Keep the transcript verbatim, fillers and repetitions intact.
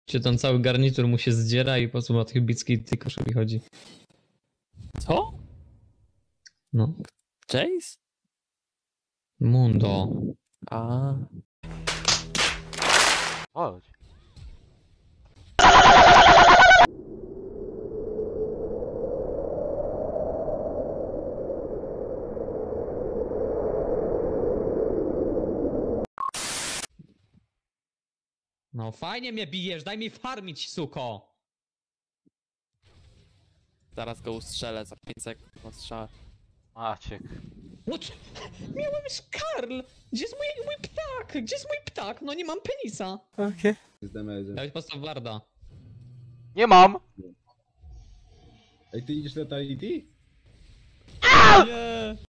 Czy ten cały garnitur mu się zdziera i po co ma tych bicki i koszyki chodzi? Co? No. Jace? Mundo. A. Chodź. No fajnie mnie bijesz, daj mi farmić, suko! Zaraz go ustrzelę za pięć sekund na strzał. Maciek. No czy... Miałem Karl! Gdzie jest mój, mój ptak? Gdzie jest mój ptak? No nie mam penisa. Okej. Z damage'em. Dałeś postaw warda. Nie mam! Ej, ty idziesz na Tality? Nie!